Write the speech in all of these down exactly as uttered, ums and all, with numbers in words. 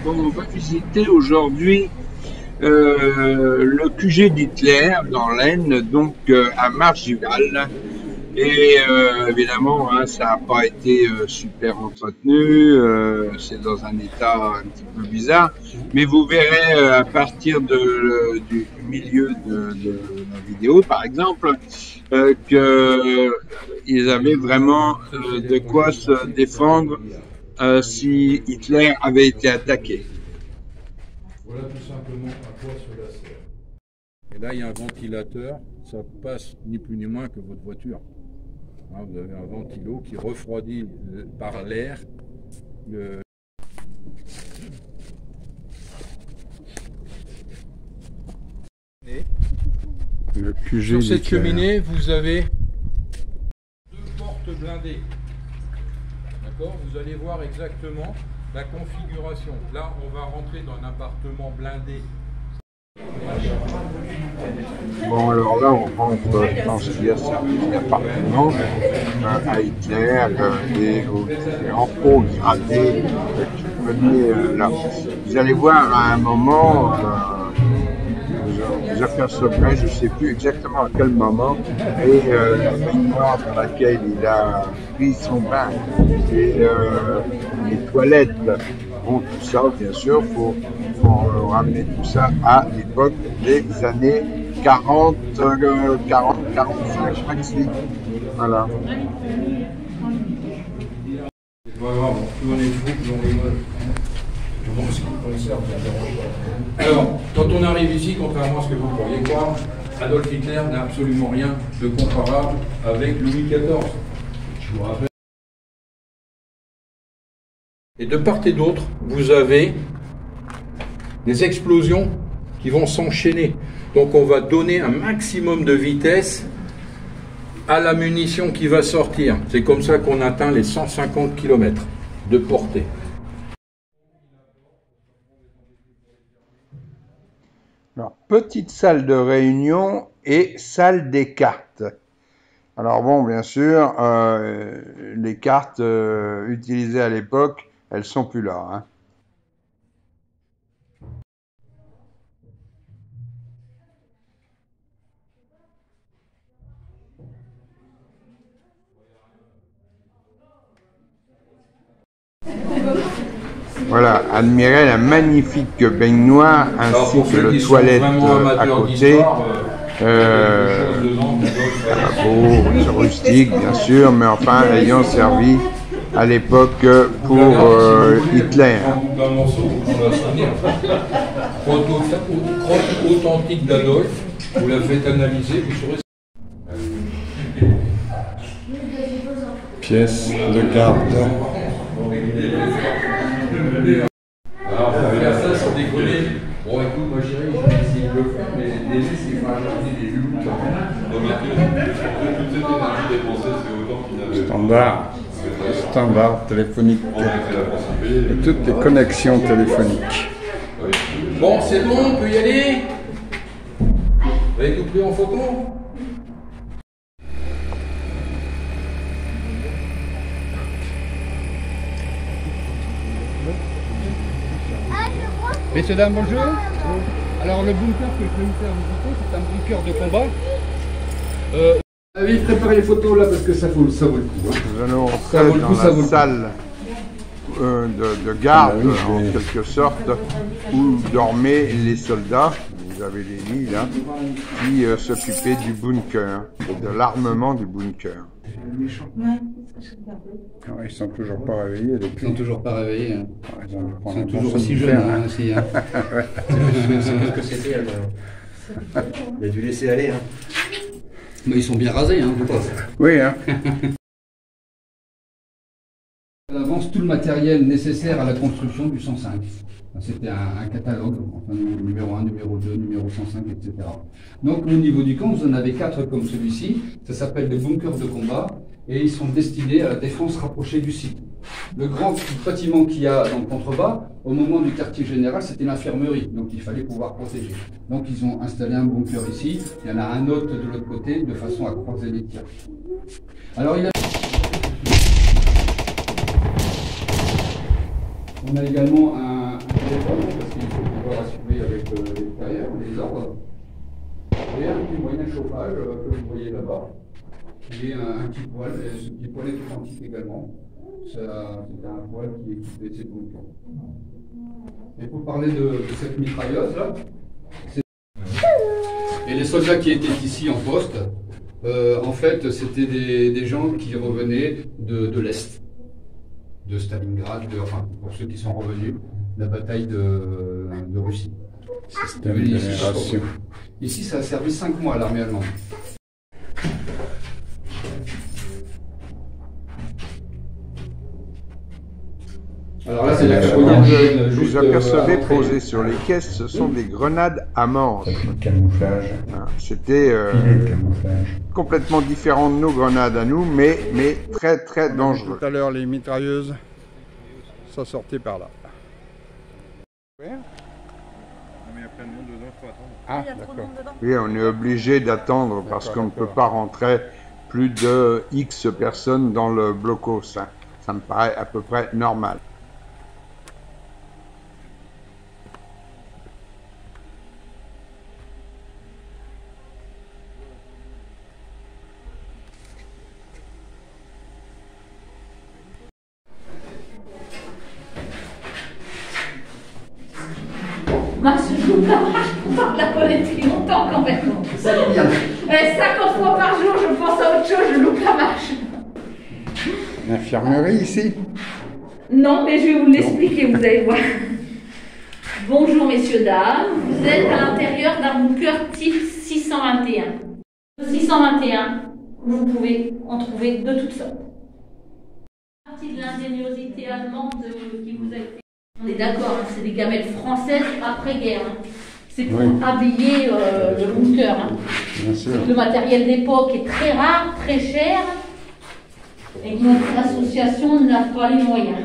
Bon, on va visiter aujourd'hui euh, le Q G d'Hitler dans l'Aisne, donc euh, à Margival. Et euh, évidemment, hein, ça n'a pas été euh, super entretenu, euh, c'est dans un état un petit peu bizarre. Mais vous verrez euh, à partir de, euh, du milieu de, de la vidéo, par exemple, euh, qu'ils avaient vraiment euh, de quoi se défendre euh, si Hitler avait été attaqué. Voilà tout simplement à quoi cela sert. Et là, il y a un ventilateur, ça passe ni plus ni moins que votre voiture. Hein, vous avez un ventilo qui refroidit le, par l'air le... Le Q G. Sur cette cheminée, vous avez deux portes blindées. D'accord ? Vous allez voir exactement la configuration. Là, on va rentrer dans un appartement blindé. Bon, alors là, on rentre dans ce qu'il y a cet appartement euh, à Hitler euh, et au, en haut gradé euh, qui venait euh, là. Vous allez voir à un moment, euh, vous, vous apercevrez, je ne sais plus exactement à quel moment, et euh, la baignoire dans laquelle il a pris son bain et euh, les toilettes. Bon, tout ça, bien sûr, il faut, faut ramener tout ça à l'époque des années quarante, quarante, quarante-cinq maxi. Voilà. C'est pas grave, plus on est fou, plus on est moche. Alors, quand on arrive ici, contrairement à ce que vous pourriez croire, Adolf Hitler n'a absolument rien de comparable avec Louis quatorze. Je vous rappelle. Et de part et d'autre, vous avez des explosions qui vont s'enchaîner. Donc on va donner un maximum de vitesse à la munition qui va sortir. C'est comme ça qu'on atteint les cent cinquante kilomètres de portée. Alors, petite salle de réunion et salle des cartes. Alors bon, bien sûr, euh, les cartes euh, utilisées à l'époque, elles sont plus là. Hein. Voilà, admirez la magnifique baignoire ainsi que le toilette à côté. Euh, beau, rustique bien sûr, mais enfin ayant servi à l'époque pour euh, Hitler. Un morceau qu'on va souvenir. Crotte authentique d'Adolphe, vous la faites analyser, vous saurez. Pièce de garde. Alors, on va faire ça sans déconner. Bon, écoute, moi j'irai, je vais essayer de le faire, mais déjà, c'est pas ajouter des loups quand même. Remarquez, toute cette énergie dépensée, c'est autant qu'il n'avait. Standard. Standard téléphonique. Et toutes les connexions téléphoniques. Bon, c'est bon, on peut y aller. Vous avez tout pris en photo? Messieurs, dames, bonjour. Alors le bunker que je vais vous faire visiter, c'est un bunker de combat. Euh... Allez, préparez les photos là parce que ça vaut, ça vaut le coup. Hein. Nous allons entrer dans coup, la salle euh, de, de garde, ah, oui, en quelque sorte, où dormaient les soldats. Vous avez les lits là, qui euh, s'occupaient du bunker, de l'armement du bunker. Ah, ils sont toujours pas réveillés. Les ils sont toujours pas réveillés. Hein. Ah, ils, ont, ils sont toujours aussi jeunes. Hein, aussi, hein. Ouais. C'est ce que c'était. Il a dû laisser aller. Hein. Mais ils sont bien rasés, hein, je pense. Oui, hein. On avance tout le matériel nécessaire à la construction du cent cinq. C'était un, un catalogue, enfin, numéro un, numéro deux, numéro cent cinq, et cetera. Donc au niveau du camp, vous en avez quatre comme celui-ci. Ça s'appelle des bunkers de combat et ils sont destinés à la défense rapprochée du site. Le grand bâtiment qu'il y a dans le contrebas, au moment du quartier général, c'était l'infirmerie, donc il fallait pouvoir protéger. Donc ils ont installé un bunker ici, il y en a un autre de l'autre côté, de façon à croiser les tirs. Alors il a... On a également un, un chauffage euh, que vous voyez là-bas. J'ai un, un petit poêle, et ce petit poêle est authentique également. C'est un poêle qui est équipé de ces bunkers. Et pour parler de, de cette mitrailleuse là, et les soldats qui étaient ici en poste, euh, en fait, c'était des, des gens qui revenaient de, de l'Est, de Stalingrad, de, enfin, pour ceux qui sont revenus, de la bataille de, de Russie. Système de génération. Ici, ça a servi cinq mois à l'armée allemande. Alors là, c'est la Vous juste, vous apercevez euh, posées sur les caisses, ce sont des grenades à manche. Camouflage. Voilà. C'était euh, Filet de camouflage. complètement différent de nos grenades à nous, mais, mais très très dangereux. Tout à l'heure, les mitrailleuses, ça sortait par là. Ah, d'accord. Oui, on est obligé d'attendre parce qu'on ne peut pas rentrer plus de X personnes dans le blocos. Hein. Ça me paraît à peu près normal. Max, je vous parle, la connaît depuis longtemps quand même. Ça allait bien. Eh, cinquante fois par jour, je pense à autre chose, je loupe la marche. L'infirmerie ici? Non, mais je vais vous l'expliquer, vous allez voir. Bonjour messieurs, dames. Vous êtes à l'intérieur d'un bunker type six cent vingt et un. Le six cent vingt et un, vous pouvez en trouver de toutes sortes. Partie de l'ingéniosité allemande qui vous a été... On est d'accord, hein, c'est des gamelles françaises après-guerre. Hein. C'est pour Oui. habiller euh, le bunker. Hein. Bien sûr. Le matériel d'époque est très rare, très cher, et notre association n'a pas les moyens.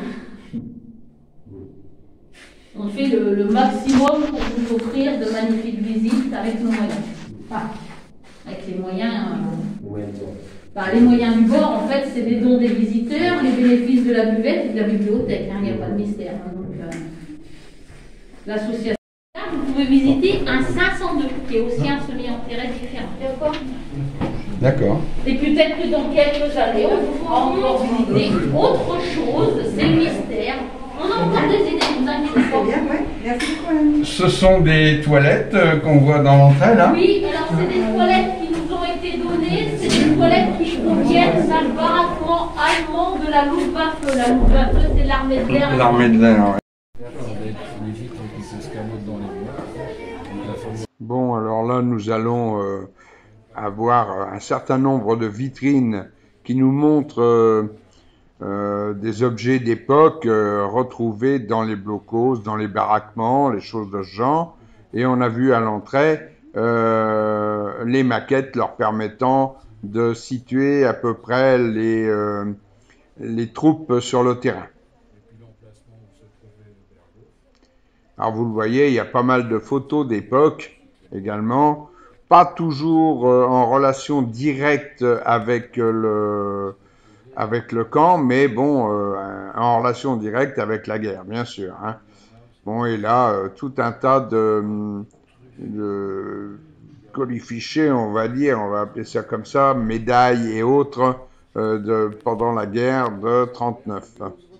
On fait le, le maximum pour vous offrir de magnifiques visites avec nos moyens. Enfin, avec les moyens. Euh, enfin, les moyens du bord, en fait, c'est les dons des visiteurs, les bénéfices de la buvette et de la bibliothèque. Il n'y a pas de mystère. Hein, donc, euh, l'association. Vous pouvez visiter un cinq cent deux, qui est aussi un semi-enterré différent. D'accord? D'accord. Et peut-être que dans quelques années, on vous fera encore visiter autre chose, c'est le mystère. On a encore des idées, ne vous inquiétez pas. Bien, ouais. Merci beaucoup. Ce sont des toilettes euh, qu'on voit dans l'entrée là? Oui, alors c'est des toilettes qui nous ont été données, c'est des toilettes qui proviennent d'un baraquement allemand de la Luftwaffe. La Luftwaffe, c'est l'armée de l'air. L'armée de l'air, ouais. Bon, alors là, nous allons euh, avoir un certain nombre de vitrines qui nous montrent euh, euh, des objets d'époque euh, retrouvés dans les blocos, dans les baraquements, les choses de ce genre. Et on a vu à l'entrée euh, les maquettes leur permettant de situer à peu près les, euh, les troupes sur le terrain. Alors vous le voyez, il y a pas mal de photos d'époque également, pas toujours euh, en relation directe avec le, avec le camp, mais bon, euh, en relation directe avec la guerre, bien sûr. Hein. Bon, et là, euh, tout un tas de, de colifichets, on va dire, on va appeler ça comme ça, médailles et autres, euh, de, pendant la guerre de trente-neuf.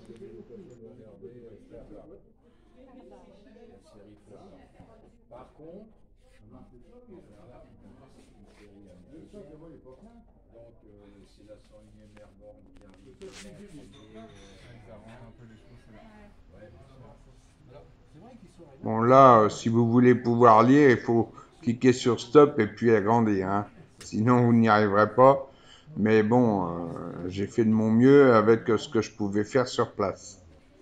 Bon là, euh, si vous voulez pouvoir lire, il faut cliquer sur stop et puis agrandir. Hein. Sinon, vous n'y arriverez pas. Mais bon, euh, j'ai fait de mon mieux avec ce que je pouvais faire sur place.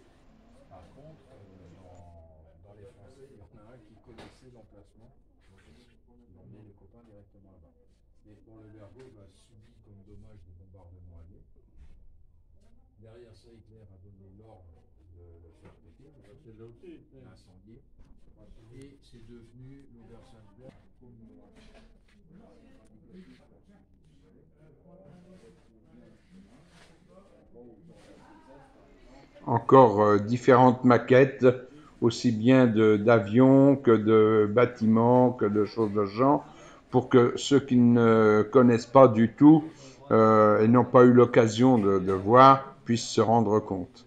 Derrière ça, Hitler a donné l'ordre de le faire péter, l'incendier, et c'est devenu l'Obersalzberg. Encore euh, différentes maquettes, aussi bien d'avions que de bâtiments, que de choses de ce genre, pour que ceux qui ne connaissent pas du tout euh, et n'ont pas eu l'occasion de, de voir puissent se rendre compte.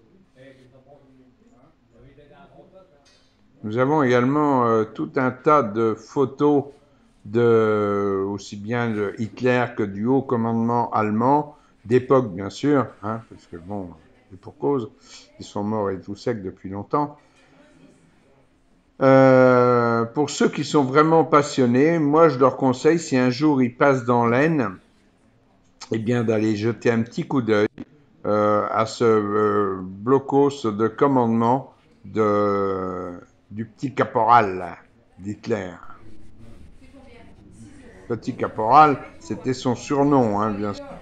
Nous avons également euh, tout un tas de photos de, aussi bien de Hitler que du haut commandement allemand, d'époque bien sûr, hein, parce que bon, c'est pour cause, ils sont morts et tout secs depuis longtemps. Euh, pour ceux qui sont vraiment passionnés, moi je leur conseille, si un jour ils passent dans l'Aisne, eh bien d'aller jeter un petit coup d'œil euh, à ce euh, blocos de commandement de, du petit caporal d'Hitler. Petit caporal, c'était son surnom, hein, bien sûr.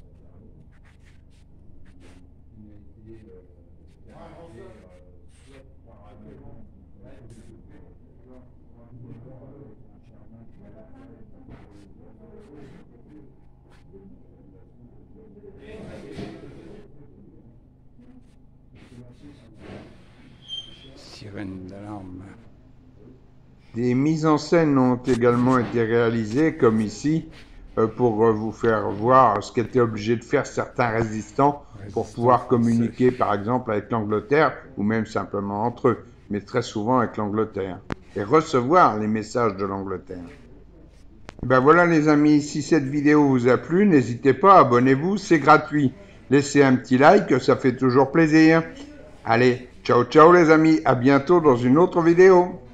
Sirène d'alarme. Des mises en scène ont également été réalisées, comme ici, euh, pour euh, vous faire voir ce qu'étaient obligés de faire certains résistants pour pouvoir communiquer, par exemple, avec l'Angleterre, ou même simplement entre eux, mais très souvent avec l'Angleterre, et recevoir les messages de l'Angleterre. Ben voilà les amis, si cette vidéo vous a plu, n'hésitez pas, abonnez-vous, c'est gratuit. Laissez un petit like, ça fait toujours plaisir. Allez, ciao ciao les amis, à bientôt dans une autre vidéo.